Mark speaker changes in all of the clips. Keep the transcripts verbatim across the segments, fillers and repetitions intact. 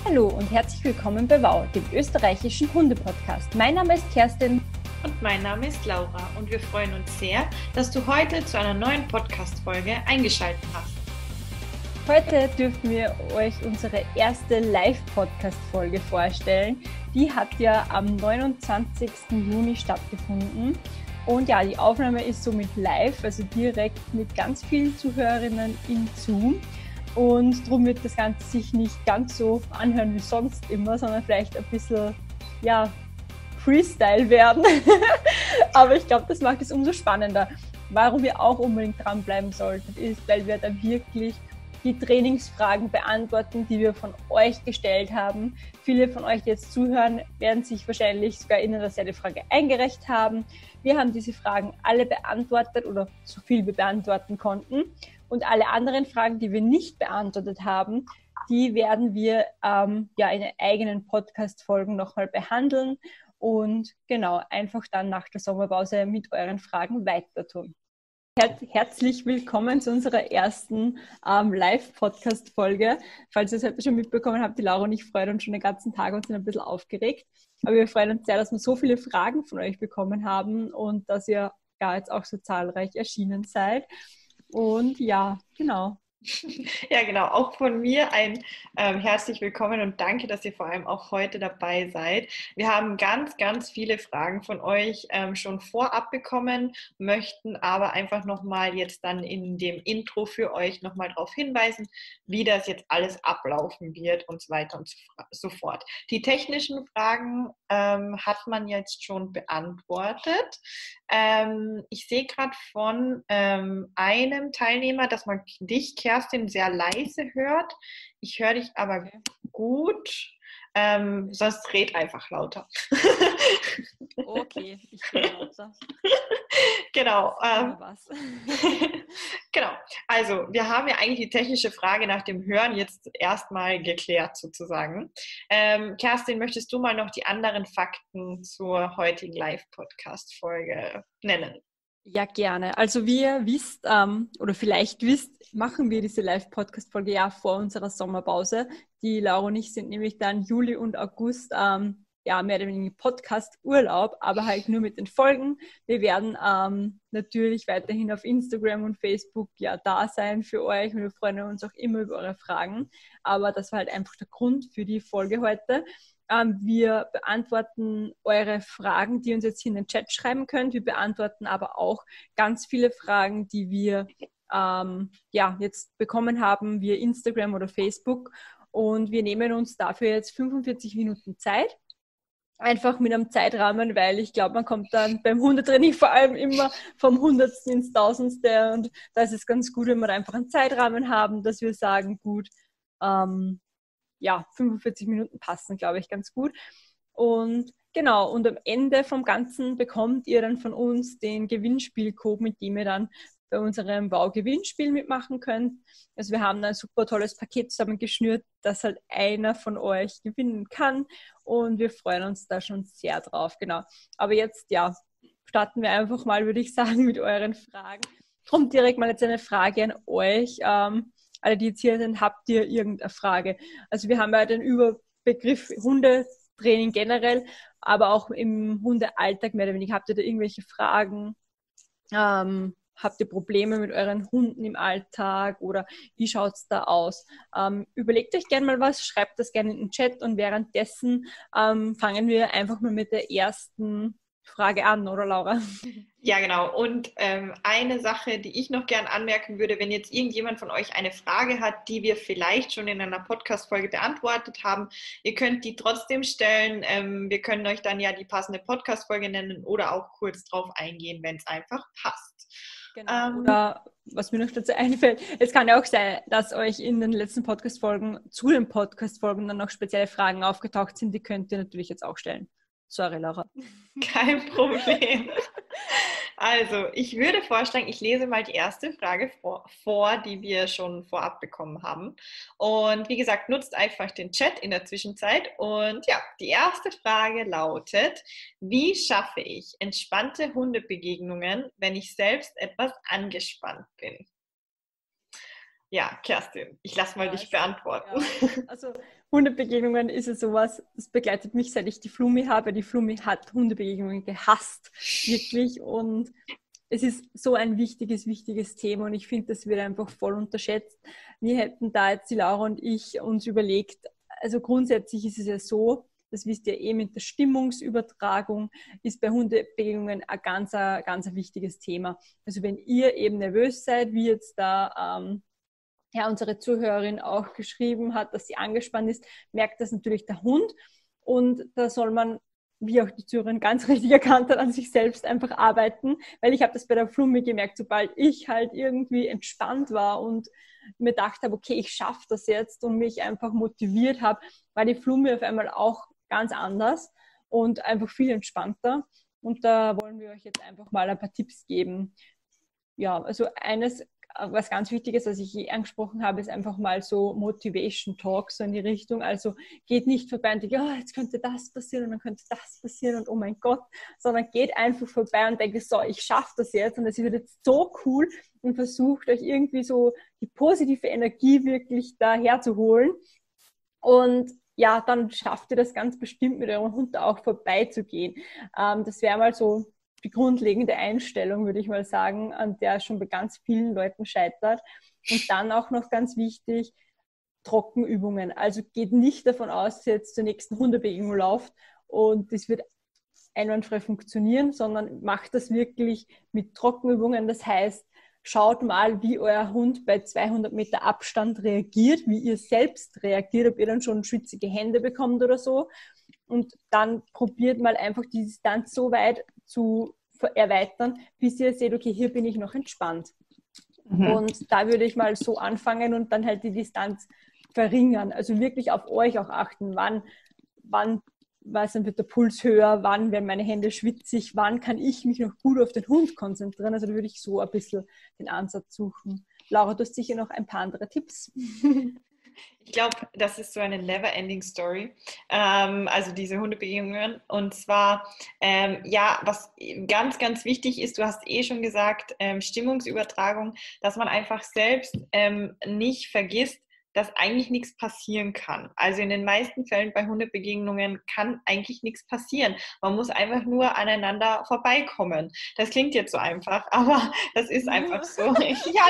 Speaker 1: Hallo und herzlich willkommen bei WOW, dem österreichischen Hunde-Podcast. Mein Name ist Kerstin.
Speaker 2: Und mein Name ist Laura und wir freuen uns sehr, dass du heute zu einer neuen Podcast-Folge eingeschaltet hast.
Speaker 1: Heute dürfen wir euch unsere erste Live-Podcast-Folge vorstellen. Die hat ja am neunundzwanzigsten Juni stattgefunden. Und ja, die Aufnahme ist somit live, also direkt mit ganz vielen Zuhörerinnen in Zoom. Und darum wird das Ganze sich nicht ganz so anhören wie sonst immer, sondern vielleicht ein bisschen, ja, Freestyle werden. Aber ich glaube, das macht es umso spannender. Warum ihr auch unbedingt dranbleiben solltet, ist, weil wir da wirklich die Trainingsfragen beantworten, die wir von euch gestellt haben. Viele von euch, die jetzt zuhören, werden sich wahrscheinlich sogar in derselben Frage eingereicht haben. Wir haben diese Fragen alle beantwortet oder so viel wir beantworten konnten. Und alle anderen Fragen, die wir nicht beantwortet haben, die werden wir ähm, ja in eigenen Podcast-Folgen nochmal behandeln und genau, einfach dann nach der Sommerpause mit euren Fragen weiter tun. Her- herzlich willkommen zu unserer ersten ähm, Live-Podcast-Folge. Falls ihr es heute schon mitbekommen habt, die Laura und ich freuen uns schon den ganzen Tag und sind ein bisschen aufgeregt. Aber wir freuen uns sehr, dass wir so viele Fragen von euch bekommen haben und dass ihr ja jetzt auch so zahlreich erschienen seid. Und ja, genau.
Speaker 2: Ja, genau. Auch von mir ein ähm, herzlich willkommen und danke, dass ihr vor allem auch heute dabei seid. Wir haben ganz, ganz viele Fragen von euch ähm, schon vorab bekommen, möchten aber einfach nochmal jetzt dann in dem Intro für euch nochmal darauf hinweisen, wie das jetzt alles ablaufen wird und so weiter und so, so fort. Die technischen Fragen ähm, hat man jetzt schon beantwortet. Ähm, ich sehe gerade von ähm, einem Teilnehmer, dass man dich, Kerstin, sehr leise hört. Ich höre dich aber
Speaker 1: Okay.
Speaker 2: gut. Ähm, sonst red einfach lauter.
Speaker 1: Okay, ich rede lauter.
Speaker 2: Genau. Ähm,
Speaker 1: was.
Speaker 2: genau. Also, wir haben ja eigentlich die technische Frage nach dem Hören jetzt erstmal geklärt, sozusagen. Ähm, Kerstin, möchtest du mal noch die anderen Fakten zur heutigen Live-Podcast-Folge nennen?
Speaker 1: Ja, gerne. Also wie ihr wisst, ähm, oder vielleicht wisst, machen wir diese Live-Podcast-Folge ja vor unserer Sommerpause. Die Laura und ich sind nämlich dann Juli und August ähm, ja mehr oder weniger Podcast-Urlaub, aber halt nur mit den Folgen. Wir werden ähm, natürlich weiterhin auf Instagram und Facebook ja da sein für euch und wir freuen uns auch immer über eure Fragen. Aber das war halt einfach der Grund für die Folge heute. Ähm, wir beantworten eure Fragen, die ihr uns jetzt hier in den Chat schreiben könnt. Wir beantworten aber auch ganz viele Fragen, die wir ähm, ja, jetzt bekommen haben via Instagram oder Facebook. Und wir nehmen uns dafür jetzt fünfundvierzig Minuten Zeit. Einfach mit einem Zeitrahmen, weil ich glaube, man kommt dann beim Hundetraining vor allem immer vom Hundertsten ins Tausendste. Und da ist es ganz gut, wenn wir einfach einen Zeitrahmen haben, dass wir sagen, gut, ähm, ja, fünfundvierzig Minuten passen, glaube ich, ganz gut. Und genau, und am Ende vom Ganzen bekommt ihr dann von uns den Gewinnspielcode, mit dem ihr dann bei unserem WOW-Gewinnspiel mitmachen könnt. Also wir haben ein super tolles Paket zusammengeschnürt, das halt einer von euch gewinnen kann und wir freuen uns da schon sehr drauf, genau. Aber jetzt, ja, starten wir einfach mal, würde ich sagen, mit euren Fragen. Drum direkt mal jetzt eine Frage an euch. Ähm, alle, die jetzt hier sind, habt ihr irgendeine Frage? Also wir haben ja den Überbegriff Hundetraining generell, aber auch im Hundealltag mehr oder weniger. Habt ihr da irgendwelche Fragen? Ähm, habt ihr Probleme mit euren Hunden im Alltag oder wie schaut es da aus? Ähm, überlegt euch gerne mal was, schreibt das gerne in den Chat und währenddessen ähm, fangen wir einfach mal mit der ersten Frage an, oder Laura?
Speaker 2: Ja, genau. Und ähm, eine Sache, die ich noch gern anmerken würde, wenn jetzt irgendjemand von euch eine Frage hat, die wir vielleicht schon in einer Podcast-Folge beantwortet haben, ihr könnt die trotzdem stellen. Ähm, wir können euch dann ja die passende Podcast-Folge nennen oder auch kurz drauf eingehen, wenn es einfach passt.
Speaker 1: Genau.
Speaker 2: Ähm,
Speaker 1: Oder was mir noch dazu einfällt, es kann ja auch sein, dass euch in den letzten Podcast-Folgen, zu den Podcast-Folgen dann noch spezielle Fragen aufgetaucht sind, die könnt ihr natürlich jetzt auch stellen. Sorry, Laura.
Speaker 2: Kein Problem. Also, ich würde vorschlagen, ich lese mal die erste Frage vor, vor, die wir schon vorab bekommen haben. Und wie gesagt, nutzt einfach den Chat in der Zwischenzeit. Und ja, die erste Frage lautet: Wie schaffe ich entspannte Hundebegegnungen, wenn ich selbst etwas angespannt bin? Ja, Kerstin, ich lasse mal
Speaker 1: Ja,
Speaker 2: dich
Speaker 1: also,
Speaker 2: beantworten.
Speaker 1: ja. Also Hundebegegnungen ist ja sowas, das begleitet mich, seit ich die Flumi habe. Die Flumi hat Hundebegegnungen gehasst, wirklich. Und es ist so ein wichtiges, wichtiges Thema und ich finde, das wird einfach voll unterschätzt. Wir hätten da jetzt, die Laura und ich, uns überlegt, also grundsätzlich ist es ja so, das wisst ihr eh, mit der Stimmungsübertragung ist bei Hundebegegnungen ein ganz, ein ganz ein wichtiges Thema. Also wenn ihr eben nervös seid, wie jetzt da ähm, ja, unsere Zuhörerin auch geschrieben hat, dass sie angespannt ist, merkt das natürlich der Hund. Und da soll man, wie auch die Zuhörerin ganz richtig erkannt hat, an sich selbst einfach arbeiten. Weil ich habe das bei der Flummi gemerkt, sobald ich halt irgendwie entspannt war und mir gedacht habe, okay, ich schaffe das jetzt und mich einfach motiviert habe, war die Flummi auf einmal auch ganz anders und einfach viel entspannter. Und da wollen wir euch jetzt einfach mal ein paar Tipps geben. Ja, also eines, was ganz Wichtiges, was ich je angesprochen habe, ist einfach mal so Motivation Talk, so in die Richtung. Also geht nicht vorbei und denkt, oh, jetzt könnte das passieren und dann könnte das passieren und oh mein Gott, sondern geht einfach vorbei und denkt, so, ich schaffe das jetzt und es wird jetzt so cool und versucht euch irgendwie so die positive Energie wirklich da herzuholen. Und ja, dann schafft ihr das ganz bestimmt mit eurem Hund auch vorbeizugehen. Ähm, das wäre mal so die grundlegende Einstellung, würde ich mal sagen, an der schon bei ganz vielen Leuten scheitert. Und dann auch noch ganz wichtig, Trockenübungen. Also geht nicht davon aus, dass ihr jetzt zur nächsten Hundebegegnung lauft und das wird einwandfrei funktionieren, sondern macht das wirklich mit Trockenübungen. Das heißt, schaut mal, wie euer Hund bei zweihundert Meter Abstand reagiert, wie ihr selbst reagiert, ob ihr dann schon schwitzige Hände bekommt oder so. Und dann probiert mal einfach die Distanz so weit zu erweitern, bis ihr seht, okay, hier bin ich noch entspannt. Mhm. Und da würde ich mal so anfangen und dann halt die Distanz verringern. Also wirklich auf euch auch achten, wann, wann was dann wird der Puls höher, wann werden meine Hände schwitzig, wann kann ich mich noch gut auf den Hund konzentrieren. Also da würde ich so ein bisschen den Ansatz suchen. Laura, du hast sicher noch ein paar andere Tipps.
Speaker 2: Ich glaube, das ist so eine never-ending Story, ähm, also diese Hundebegegnungen. Und zwar, ähm, ja, was ganz, ganz wichtig ist, du hast eh schon gesagt, ähm, Stimmungsübertragung, dass man einfach selbst ähm, nicht vergisst, dass eigentlich nichts passieren kann. Also in den meisten Fällen bei Hundebegegnungen kann eigentlich nichts passieren. Man muss einfach nur aneinander vorbeikommen. Das klingt jetzt so einfach, aber das ist einfach so. Ja,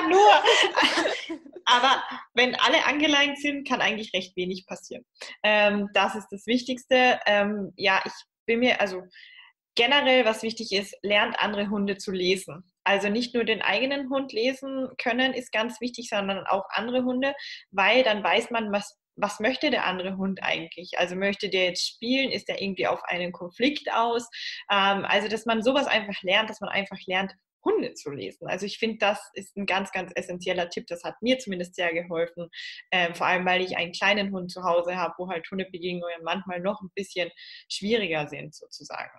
Speaker 2: nur. Aber wenn alle angeleint sind, kann eigentlich recht wenig passieren. Ähm, das ist das Wichtigste. Ähm, ja, ich bin mir, also generell, was wichtig ist, lernt andere Hunde zu lesen. Also nicht nur den eigenen Hund lesen können, ist ganz wichtig, sondern auch andere Hunde, weil dann weiß man, was, was möchte der andere Hund eigentlich? Also möchte der jetzt spielen? Ist der irgendwie auf einen Konflikt aus? Ähm, also, dass man sowas einfach lernt, dass man einfach lernt, Hunde zu lesen. Also ich finde, das ist ein ganz, ganz essentieller Tipp. Das hat mir zumindest sehr geholfen. Ähm, vor allem, weil ich einen kleinen Hund zu Hause habe, wo halt Hundebegegnungen manchmal noch ein bisschen schwieriger sind, sozusagen.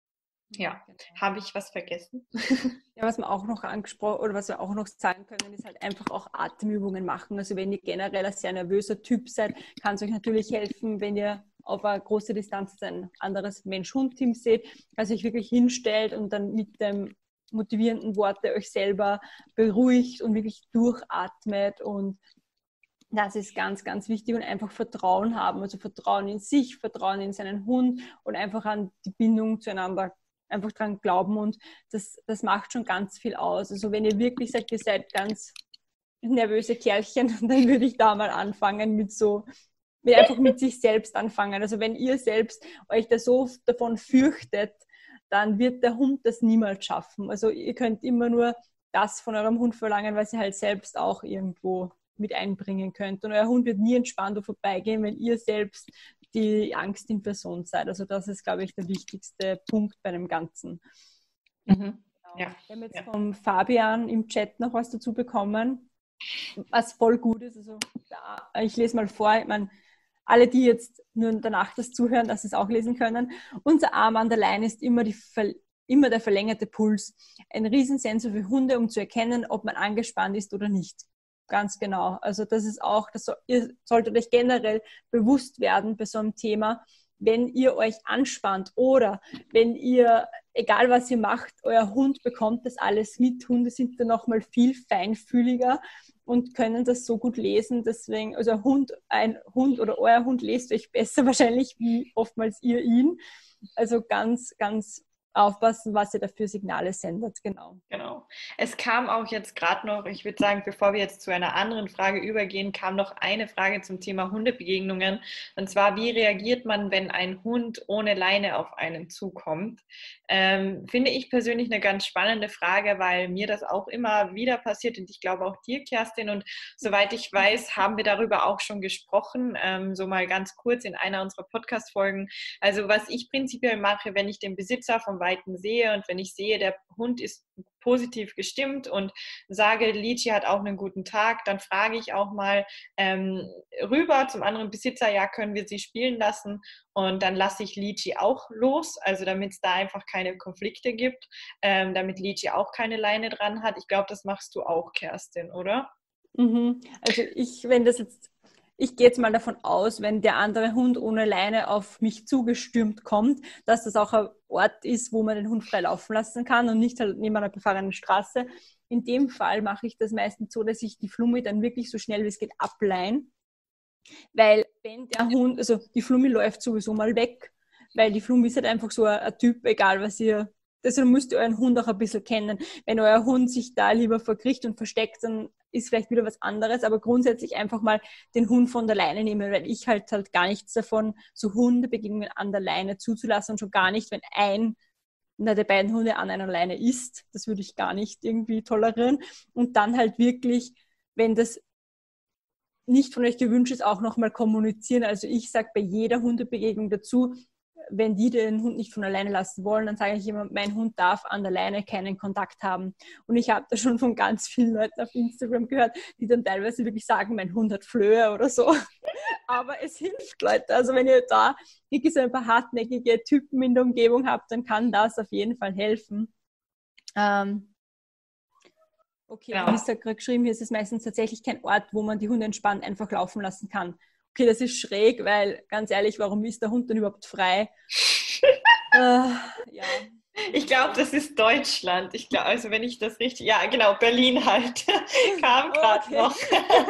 Speaker 2: Ja, genau. Habe ich was vergessen?
Speaker 1: Ja, was wir auch noch angesprochen oder was wir auch noch sagen können, ist halt einfach auch Atemübungen machen. Also wenn ihr generell ein sehr nervöser Typ seid, kann es euch natürlich helfen, wenn ihr auf eine große Distanz ein anderes Mensch-Hund-Team seht, also euch wirklich hinstellt und dann mit dem motivierenden Worte euch selber beruhigt und wirklich durchatmet und das ist ganz, ganz wichtig und einfach Vertrauen haben, also Vertrauen in sich, Vertrauen in seinen Hund und einfach an die Bindung zueinander einfach dran glauben und das, das macht schon ganz viel aus. Also wenn ihr wirklich sagt, ihr seid ganz nervöse Kerlchen, dann würde ich da mal anfangen mit so, mit einfach mit sich selbst anfangen. Also wenn ihr selbst euch da so davon fürchtet, dann wird der Hund das niemals schaffen. Also ihr könnt immer nur das von eurem Hund verlangen, was ihr halt selbst auch irgendwo mit einbringen könnt. Und euer Hund wird nie entspannt vorbeigehen, wenn ihr selbst die Angst in Person seid. Also das ist, glaube ich, der wichtigste Punkt bei dem Ganzen. Mhm. Genau. Ja. Wir haben jetzt ja. vom Fabian im Chat noch was dazu bekommen, was voll gut ist. Also da, ich lese mal vor, ich meine, alle, die jetzt nur danach das zuhören, dass sie es auch lesen können. Unser Arm an der Leine ist immer, die, immer der verlängerte Puls. Ein Riesensensor für Hunde, um zu erkennen, ob man angespannt ist oder nicht. Ganz genau. Also das ist auch, das so, ihr solltet euch generell bewusst werden bei so einem Thema, wenn ihr euch anspannt oder wenn ihr, egal was ihr macht, euer Hund bekommt das alles mit. Hunde sind dann nochmal viel feinfühliger und können das so gut lesen. Deswegen, also ein Hund, ein Hund oder euer Hund lest euch besser wahrscheinlich wie oftmals ihr ihn. Also ganz, ganz aufpassen, was ihr dafür Signale sendet, genau.
Speaker 2: Genau. Es kam auch jetzt gerade noch, ich würde sagen, bevor wir jetzt zu einer anderen Frage übergehen, kam noch eine Frage zum Thema Hundebegegnungen. Und zwar, wie reagiert man, wenn ein Hund ohne Leine auf einen zukommt? Ähm, finde ich persönlich eine ganz spannende Frage, weil mir das auch immer wieder passiert und ich glaube auch dir, Kerstin. Und soweit ich weiß, haben wir darüber auch schon gesprochen, ähm, so mal ganz kurz in einer unserer Podcast-Folgen. Also was ich prinzipiell mache, wenn ich den Besitzer vom Weiten sehe und wenn ich sehe, der Hund ist positiv gestimmt und sage, Lichi hat auch einen guten Tag, dann frage ich auch mal ähm, rüber zum anderen Besitzer, ja, können wir sie spielen lassen? Und dann lasse ich Lichi auch los, also damit es da einfach keine Konflikte gibt, ähm, damit Lichi auch keine Leine dran hat. Ich glaube, das machst du auch, Kerstin, oder?
Speaker 1: Mhm. Also ich, wenn das jetzt, ich gehe jetzt mal davon aus, wenn der andere Hund ohne Leine auf mich zugestürmt kommt, dass das auch ein Ort ist, wo man den Hund frei laufen lassen kann und nicht halt neben einer befahrenen Straße. In dem Fall mache ich das meistens so, dass ich die Flummi dann wirklich so schnell wie es geht ableihe, weil wenn der Hund, also die Flummi läuft sowieso mal weg, weil die Flummi ist halt einfach so ein, ein Typ, egal was ihr, deshalb müsst ihr euren Hund auch ein bisschen kennen. Wenn euer Hund sich da lieber verkriecht und versteckt, dann ist vielleicht wieder was anderes, aber grundsätzlich einfach mal den Hund von der Leine nehmen, weil ich halt halt gar nichts davon, so Hundebegegnungen an der Leine zuzulassen und schon gar nicht, wenn ein na, der beiden Hunde an einer Leine ist. Das würde ich gar nicht irgendwie tolerieren. Und dann halt wirklich, wenn das nicht von euch gewünscht ist, auch nochmal kommunizieren. Also ich sage bei jeder Hundebegegnung dazu, wenn die den Hund nicht von alleine lassen wollen, dann sage ich immer, mein Hund darf an der Leine keinen Kontakt haben. Und ich habe das schon von ganz vielen Leuten auf Instagram gehört, die dann teilweise wirklich sagen, mein Hund hat Flöhe oder so. Aber es hilft, Leute. Also wenn ihr da wirklich so ein paar hartnäckige Typen in der Umgebung habt, dann kann das auf jeden Fall helfen. Ähm, Okay,
Speaker 2: Genau.
Speaker 1: Lisa hat gerade geschrieben, hier ist es meistens tatsächlich kein Ort, wo man die Hunde entspannt einfach laufen lassen kann. Okay, das ist schräg, weil ganz ehrlich, warum ist der Hund denn überhaupt frei? äh, ja.
Speaker 2: Ich glaube, das ist Deutschland. Ich glaube, also wenn ich das richtig, ja genau, Berlin halt, kam gerade
Speaker 1: Okay.
Speaker 2: noch.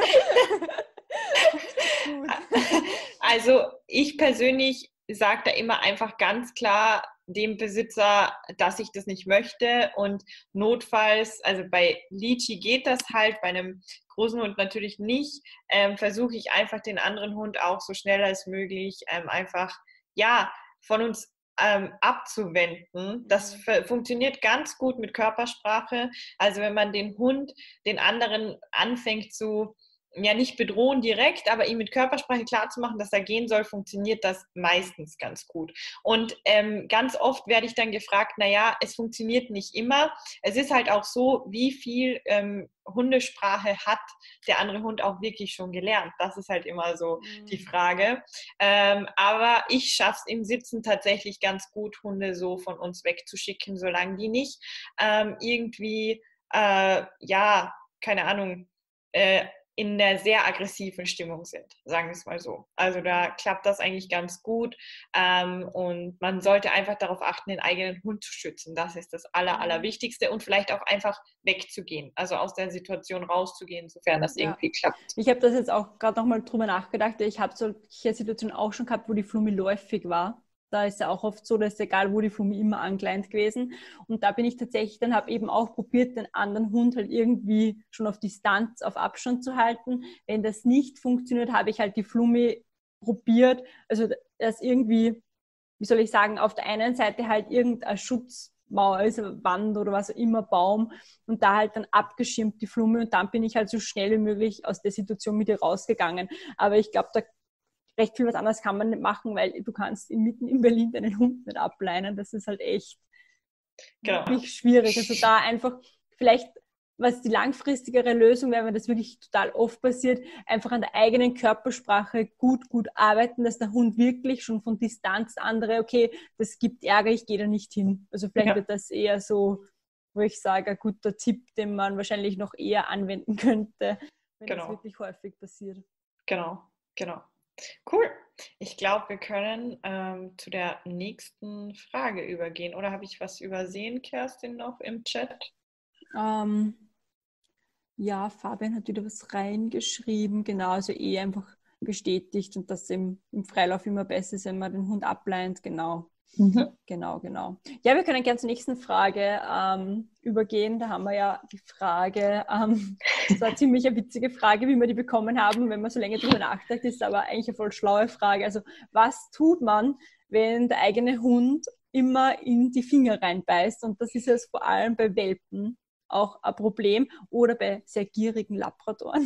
Speaker 1: Gut.
Speaker 2: Also ich persönlich sage da immer einfach ganz klar dem Besitzer, dass ich das nicht möchte und notfalls, also bei Lichi geht das halt, bei einem großen Hund natürlich nicht, ähm, versuche ich einfach den anderen Hund auch so schnell als möglich ähm, einfach, ja, von uns ähm, abzuwenden. Das
Speaker 1: Mhm.
Speaker 2: funktioniert ganz gut mit Körpersprache. Also wenn man den Hund, den anderen anfängt zu ja nicht bedrohen direkt, aber ihm mit Körpersprache klarzumachen, dass er gehen soll, funktioniert das meistens ganz gut. Und ähm, ganz oft werde ich dann gefragt, naja, es funktioniert nicht immer. Es ist halt auch so, wie viel ähm, Hundesprache hat der andere Hund auch wirklich schon gelernt. Das ist halt immer so die
Speaker 1: Mhm.
Speaker 2: Frage. Ähm, aber ich schaffe es im Sitzen tatsächlich ganz gut, Hunde so von uns wegzuschicken, solange die nicht ähm, irgendwie, äh, ja, keine Ahnung, äh, in einer sehr aggressiven Stimmung sind, sagen wir es mal so. Also da klappt das eigentlich ganz gut ähm, und man sollte einfach darauf achten, den eigenen Hund zu schützen. Das ist das Aller, Allerwichtigste und vielleicht auch einfach wegzugehen, also aus der Situation rauszugehen, sofern das
Speaker 1: Ja,
Speaker 2: irgendwie klappt.
Speaker 1: ich habe das jetzt auch gerade nochmal drüber nachgedacht. Ich habe solche Situationen auch schon gehabt, wo die Flummi läufig war. Da ist ja auch oft so, dass egal wo die Flummi immer angeleint gewesen. Und da bin ich tatsächlich, dann habe eben auch probiert, den anderen Hund halt irgendwie schon auf Distanz, auf Abstand zu halten. Wenn das nicht funktioniert, habe ich halt die Flummi probiert. Also das irgendwie, wie soll ich sagen, auf der einen Seite halt irgendein Schutzmauer, also Wand oder was auch immer, Baum und da halt dann abgeschirmt die Flumme und dann bin ich halt so schnell wie möglich aus der Situation mit ihr rausgegangen. Aber ich glaube, da recht viel was anderes kann man nicht machen, weil du kannst mitten in Berlin deinen Hund nicht ableinen. Das ist halt echt
Speaker 2: Genau.
Speaker 1: wirklich schwierig. Also da einfach vielleicht, was die langfristigere Lösung wäre, wenn das wirklich total oft passiert, einfach an der eigenen Körpersprache gut, gut arbeiten, dass der Hund wirklich schon von Distanz andere, okay, das gibt Ärger, ich gehe da nicht hin. Also vielleicht
Speaker 2: Ja,
Speaker 1: wird das eher so, wo ich sage, ein guter Tipp, den man wahrscheinlich noch eher anwenden könnte, wenn das
Speaker 2: genau,
Speaker 1: wirklich häufig passiert.
Speaker 2: genau, genau. Cool. Ich glaube, wir können ähm, zu der nächsten Frage übergehen. Oder habe ich was übersehen, Kerstin, noch im Chat?
Speaker 1: Ähm, Ja, Fabian hat wieder was reingeschrieben, genau, also eh einfach bestätigt und dass es im, im Freilauf immer besser ist, wenn man den Hund ableint, genau.
Speaker 2: Mhm.
Speaker 1: Genau, genau. Ja, wir können gerne zur nächsten Frage ähm, übergehen. Da haben wir ja die Frage, ähm, das war eine ziemlich eine witzige Frage, wie wir die bekommen haben. Wenn man so länger darüber nachdenkt, ist es aber eigentlich eine voll schlaue Frage. Also, was tut man, wenn der eigene Hund immer in die Finger reinbeißt? Und das ist jetzt vor allem bei Welpen auch ein Problem oder bei sehr gierigen Labradoren.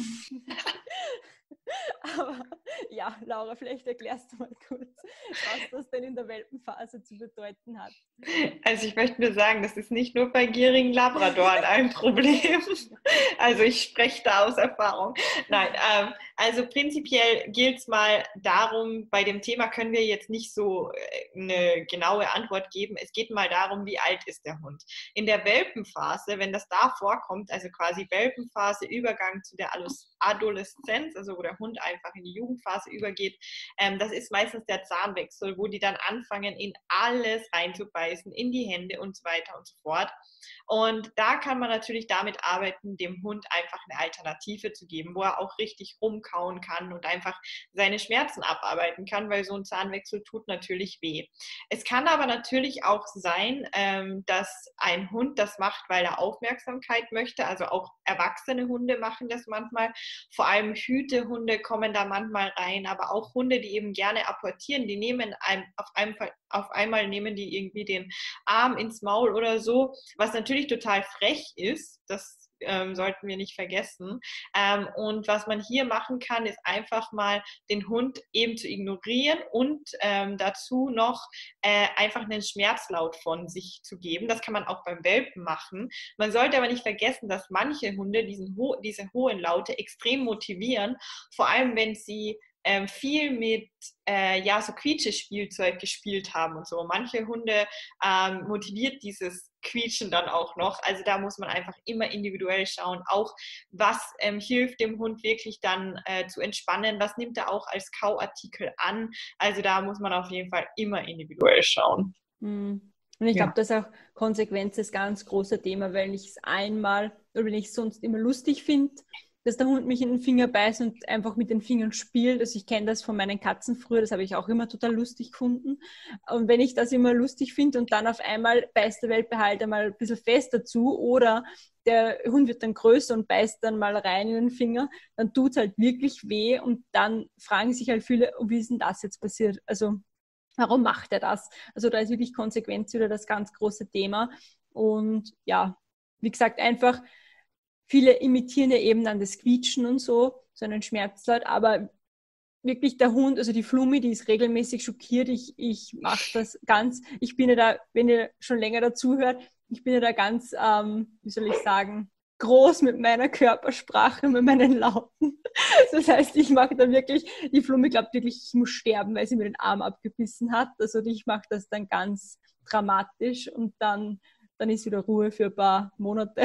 Speaker 1: Aber ja, Laura, vielleicht erklärst du mal kurz, was das denn in der Welpenphase zu bedeuten hat.
Speaker 2: Also ich möchte nur sagen, das ist nicht nur bei gierigen Labradoren ein Problem. Also ich spreche da aus Erfahrung. Nein, ähm, also prinzipiell gilt es mal darum, bei dem Thema können wir jetzt nicht so eine genaue Antwort geben. Es geht mal darum, wie alt ist der Hund. In der Welpenphase, wenn das da vorkommt, also quasi Welpenphase, Übergang zu der Adoleszenz, also wo der Hund einfach in die Jugendphase übergeht, ähm, das ist meistens der Zahnwechsel, wo die dann anfangen, in alles reinzubeißen, in die Hände und so weiter und so fort. Und da kann man natürlich damit arbeiten, dem Hund einfach eine Alternative zu geben, wo er auch richtig rumkauen kann und einfach seine Schmerzen abarbeiten kann, weil so ein Zahnwechsel tut natürlich weh. Es kann aber natürlich auch sein, ähm, dass ein Hund das macht, weil er Aufmerksamkeit möchte. Also auch erwachsene Hunde machen das manchmal. Vor allem Hütehunde kommen da manchmal rein, aber auch Hunde, die eben gerne apportieren, die nehmen einem auf, einem, auf einmal nehmen die irgendwie den Arm ins Maul oder so, was natürlich total frech ist. Das ähm, sollten wir nicht vergessen. Ähm, und was man hier machen kann, ist einfach mal den Hund eben zu ignorieren und ähm, dazu noch äh, einfach einen Schmerzlaut von sich zu geben. Das kann man auch beim Welpen machen. Man sollte aber nicht vergessen, dass manche Hunde diesen ho- diese hohen Laute extrem motivieren, vor allem wenn sie ähm, viel mit äh, ja, so Quietschespielzeug gespielt haben und so. Manche Hunde ähm, motiviert dieses Quietschen dann auch noch. Also da muss man einfach immer individuell schauen, auch was ähm, hilft dem Hund wirklich dann äh, zu entspannen, was nimmt er auch als Kauartikel an. Also da muss man auf jeden Fall immer individuell schauen.
Speaker 1: Und ich glaube,
Speaker 2: Ja.
Speaker 1: dass auch Konsequenz ist ganz große Thema, weil ich es einmal oder wenn ich es sonst immer lustig finde, dass der Hund mich in den Finger beißt und einfach mit den Fingern spielt. Also ich kenne das von meinen Katzen früher, das habe ich auch immer total lustig gefunden. Und wenn ich das immer lustig finde und dann auf einmal beißt der Welpe halt einmal ein bisschen fest dazu oder der Hund wird dann größer und beißt dann mal rein in den Finger, dann tut es halt wirklich weh und dann fragen sich halt viele, oh, wie ist denn das jetzt passiert? Also warum macht er das? Also da ist wirklich Konsequenz wieder das ganz große Thema. Und ja, wie gesagt, einfach viele imitieren ja eben dann das Quietschen und so, so einen Schmerzlaut, aber wirklich der Hund, also die Flummi, die ist regelmäßig schockiert. Ich, ich mache das ganz, ich bin ja da, wenn ihr schon länger dazu hört, ich bin ja da ganz, ähm, wie soll ich sagen, groß mit meiner Körpersprache, mit meinen Lauten. Das heißt, ich mache da wirklich, die Flummi glaubt wirklich, ich muss sterben, weil sie mir den Arm abgebissen hat. Also ich mache das dann ganz dramatisch und dann, dann ist wieder Ruhe für ein paar Monate.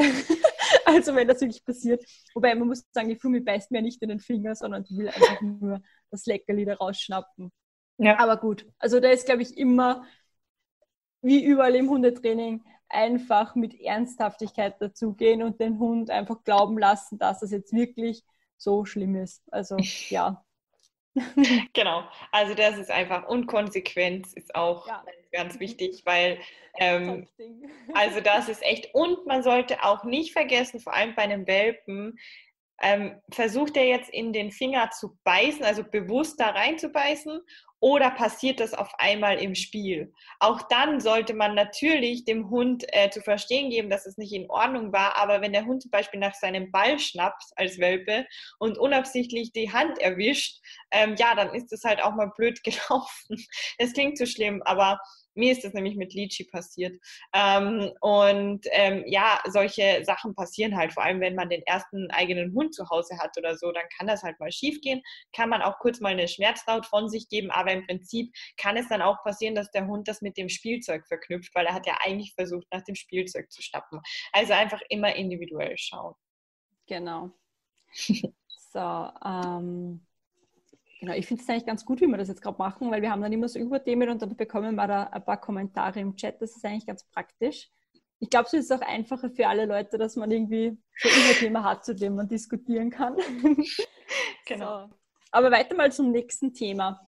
Speaker 1: Also wenn das wirklich passiert. Wobei man muss sagen, die Flummi beißt mir nicht in den Finger, sondern die will einfach nur das Leckerli da rausschnappen.
Speaker 2: Ja.
Speaker 1: Aber gut, also da ist, glaube ich, immer, wie überall im Hundetraining, einfach mit Ernsthaftigkeit dazugehen und den Hund einfach glauben lassen, dass das jetzt wirklich so schlimm ist. Also ja.
Speaker 2: Genau, also das ist einfach, und Konsequenz ist auch
Speaker 1: Ja.
Speaker 2: ganz wichtig, weil ähm,
Speaker 1: Top-Ding.
Speaker 2: also das ist echt, und man sollte auch nicht vergessen, vor allem bei einem Welpen, ähm, versucht er jetzt in den Finger zu beißen, also bewusst da reinzubeißen, oder passiert das auf einmal im Spiel? Auch dann sollte man natürlich dem Hund äh, zu verstehen geben, dass es nicht in Ordnung war, aber wenn der Hund zum Beispiel nach seinem Ball schnappt als Welpe und unabsichtlich die Hand erwischt, ähm, ja, dann ist es halt auch mal blöd gelaufen. Es klingt zu schlimm, aber mir ist das nämlich mit Litchi passiert. Ähm, und ähm, ja, solche Sachen passieren halt, vor allem wenn man den ersten eigenen Hund zu Hause hat oder so, dann kann das halt mal schief gehen, kann man auch kurz mal eine Schmerzlaut von sich geben, aber im Prinzip kann es dann auch passieren, dass der Hund das mit dem Spielzeug verknüpft, weil er hat ja eigentlich versucht, nach dem Spielzeug zu schnappen. Also einfach immer individuell schauen.
Speaker 1: Genau. So, ähm, genau, ich finde es eigentlich ganz gut, wie wir das jetzt gerade machen, weil wir haben dann immer so Überthemen und dann bekommen wir da ein paar Kommentare im Chat. Das ist eigentlich ganz praktisch. ich glaube, es ist auch einfacher für alle Leute, dass man irgendwie so ein Thema hat, zu dem man diskutieren kann.
Speaker 2: Genau.
Speaker 1: So. Aber weiter mal zum nächsten Thema.